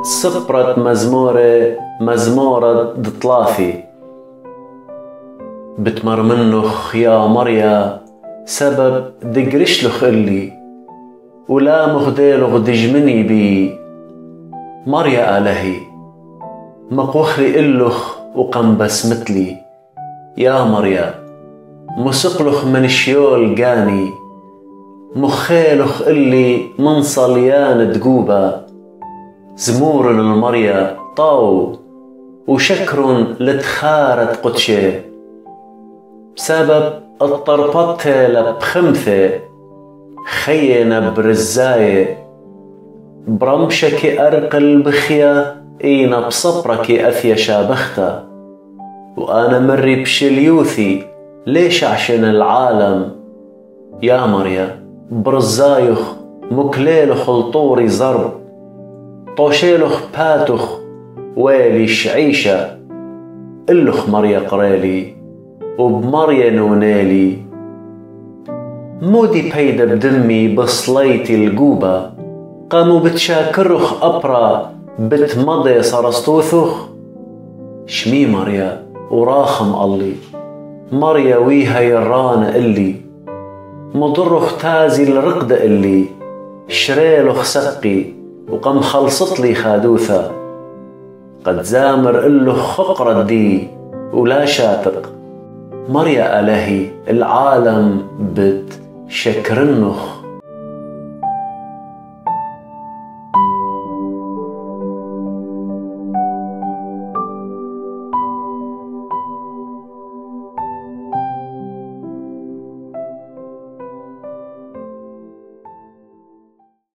صبرت مزمورة دطلافي بتمرمنخ يا مريا سبب دقرشلخ اللي ولا مغديلغ دجمني بي مريا آلهي مقوخري إلخ وقم بسمتلي يا مريا مسقلخ من شيول جاني مخيلخ اللي من صليان دقوبة زمور للمريا طاو وشكر لتخارت قدشه بسبب الطربط لبخمثة خينا برزاية برمشك أرقل بخيا إينا بصبرك أثيا شابختا وأنا مري بشليوثي ليش عشان العالم يا مريا برزايخ مكليلخ الطوري زرب طوشيلخ باتخ ويلي شعيشة إلخ مريا قريلي وبمريا نونالي مودي بيدا بدمي بصليتي القوبة قاموا بتشاكرخ أبرا بتمضي صرستوثخ شمي مريا وراخم الله مريا ويها يران اللي مضرخ تازي الرقد اللي شريلخ سقي وقم خلصت لي خادوثة قد زامر إلخ خقرة دي ولا شاتق مريا آلهي العالم بت شكرنخ